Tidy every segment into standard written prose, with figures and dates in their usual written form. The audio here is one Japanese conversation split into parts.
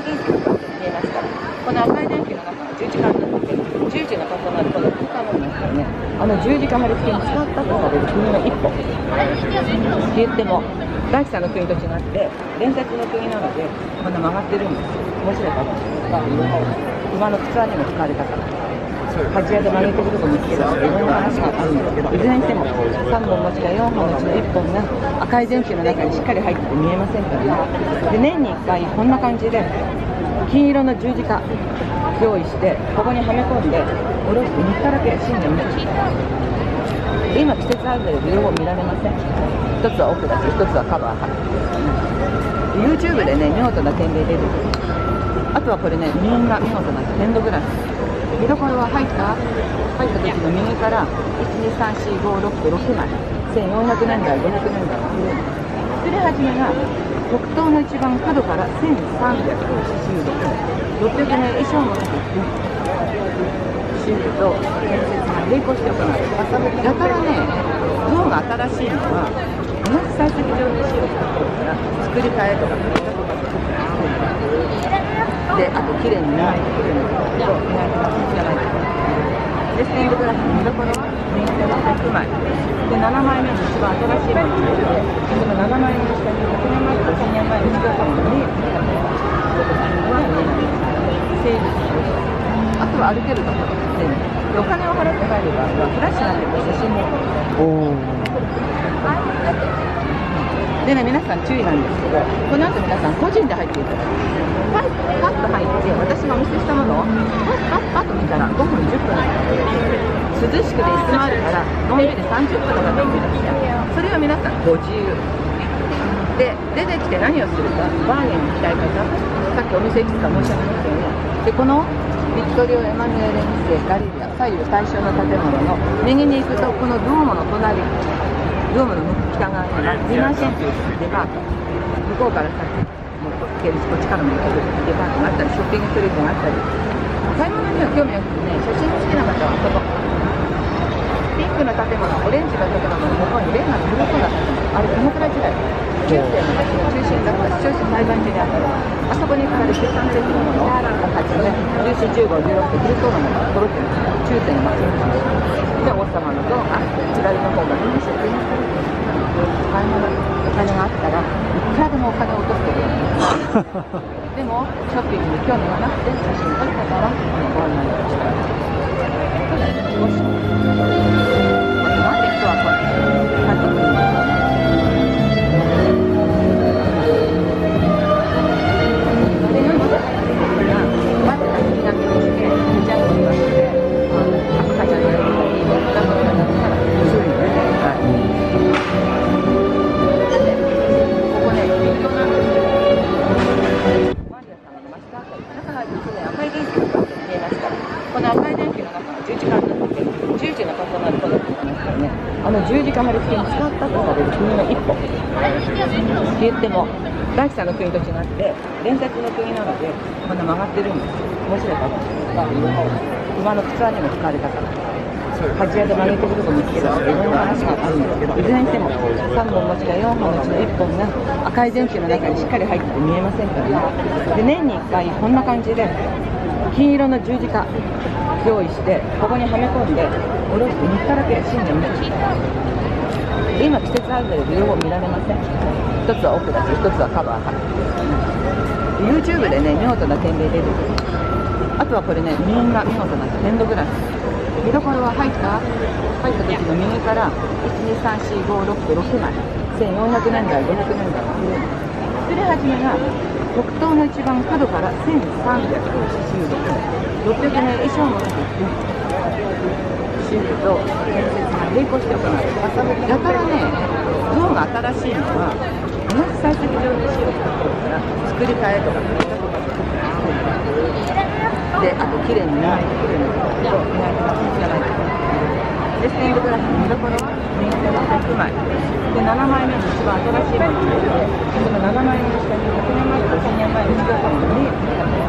電球が見えますから、この赤い電球の中が十字架になってて、十字の重なるこの空間がありますよね。十字架貼り付けに使ったとされる国の一歩って言っても、第三の国と違って伝説の国なのでこんな曲がってるんですよ。面白いかもしれない。馬の靴輪にも使われたから、鍛冶屋で曲げてるとこ見つけたし、いろんな話があるんですけど、いずれにしても3本持ちが4本のうちの1本が赤い電球の中にしっかり入ってて見えませんからね。で、年に1回こんな感じで金色の十字架用意して、ここにはめ込んで下ろして3日だけ新年見て、で今季節外れで両方見られません。一つは奥だし、一つはカバーで YouTube でね、見事な点で出てくる。あとはこれね、みんな見事なテンドグラス。見どころは入った時の右から12345と6枚、1400年代500年代の古い作り始めが北東の一番角から1386年、600年以上の時に修理と建設が並行して行われる。だからね、像が新しいのは同じ採石場で使用した頃から作り替えとかで、あと綺麗に磨いてくるのと磨いてますじゃないとかで、ステンドグラスの見どころは右手は6枚で、7枚目に一番新しいものを入れて、その7枚目の下に100年前とか1000年前に作ったものに整備する。あとは歩けるところで、お金を払って入る場合はフラッシュなんて写真もでね、皆さん注意なんですけど、この後皆さん個人で入っていただきます。パッと入って、私がお見せしたものをパッと見たら5分10分涼しくて椅子もあるからのんびり30分とかできるんですよ。それは皆さんご自由で、出てきて何をするか、バーゲンに行きたい方、さっきお店いくつか申し上げましたよね。で、このビクトリオ・エマニュエレ2世ガリリア左右対称の建物の右に行くと、このドームの隣、ドームの北側にはディナーシェンというデパート、向こうから先もう行けるし、こっちからも行けるデパートがあったり、ショッピングストリートがあったり、買い物には興味なくてね、写真好きな方はそこピンクの建物、オレンジの建物の向こうにレンガの古そうな建物、あれ鎌倉時代中世の町の中心だった市長市裁判所にあったの、あそこにかかる13世紀のものをはじめ14、15、16って古そうなものが揃ってるんですよ。中世の町の中心で、王様の像が左の方がみんなショッピングストリート、買い物、お金があったらいくらでもお金を落としてくれるでもショッピングに興味がなくて写真撮ったからご案内をしたんです。なんで人はこう帰ってくるんだろうね。で、夜のまずは気が気にしてちゃんと言わせて赤ちゃんのやったりダムがなったら注意ね。ここね、ビットなんですけど、マリア様のマスターあたり中がですね、赤い電球が見えますから、この赤い電球の中が十字架になってて、十字の重なるこの空間ですからね、十字架貼り付けに使ったとされる国の一歩って言っても、第三の国と違って伝説の国なのでこんな曲がってるんですよ。面白いかもしれない。馬の靴輪にも使われたから、鍛冶屋で曲げてるとこ見つけたし、いろんな話があるんですけど、いずれにしても3本持ちが4本のうちの1本が赤い電球の中にしっかり入ってて見えませんからね。で、年に1回こんな感じで金色の十字架用意して、ここにはめ込んで下ろして3日だけ新年見て、で今季節外れで両方見られません。一つは奥だし、一つはカバーで YouTube でね、見事な点で出てくる。あとはこれね、みんな見事なテンドグラス。見どころは入った時の右から12345と6枚、1400年代500年代の古い作り始めが北東の一番角から1386年、600年以上の時に修理と建設が並行して行われる。だからね、像が新しいのは同じ採石場で使用した頃から作り替えとかで、あと綺麗に磨いてくるのと磨いてますじゃないとかで、ステンドグラスの見どころは右手は6枚で、7枚目に一番新しいものを入れて、その7枚目の下に100年前とか1000年前に作ったものに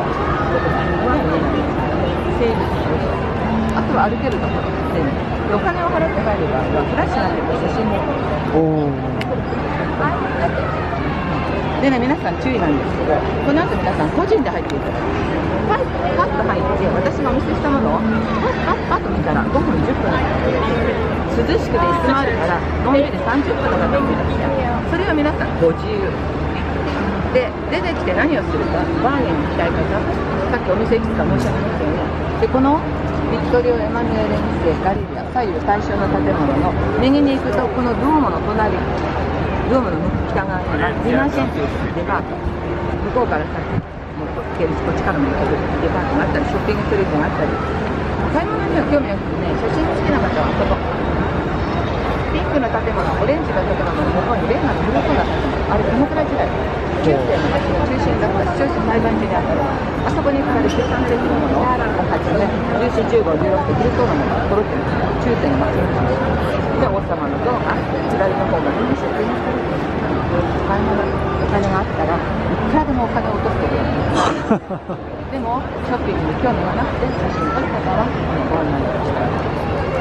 整備する。あとは歩けるところで、お金を払って帰る場合はフラッシュなんて写真もでね、皆さん注意なんですけど、この後皆さん個人で入っていただく。パッと入って、私がお見せしたものをパッと見たら5分10分なんですよ。涼しくて椅子もあるからのんびり30分の方もいらっしゃる。それは皆さんご自由で、出てきて何をするか、バーゲンの使い方、さっきお店いくつか申し上げましたよね。で、このビクトリオ・エマニュエレ2世ガリリア左右対称の建物の右に行くと、このドームの隣、ドームの北側にはディナーシェンというデパート、向こうからさっきもうこっちからも行けるデパートがあったり、ショッピングストリートがあったり、買い物には興味なくてね、写真好きな方はここピンクの建物、オレンジの建物の向こうにレンガの古そうな建物、あれ鎌倉時代中世の町の中心だった市長室裁判所にあったの、あそこに飾る13世紀のものをはじめ14、15、16と古そうなものが揃ってるんですよ。中世の町の話で、王様の像が左の方がみんなショッピングするんです。買い物、お金があったらいくらでもお金を落としてくれるんですでもショッピングに興味がなくて写真撮る方はご案内をしたい。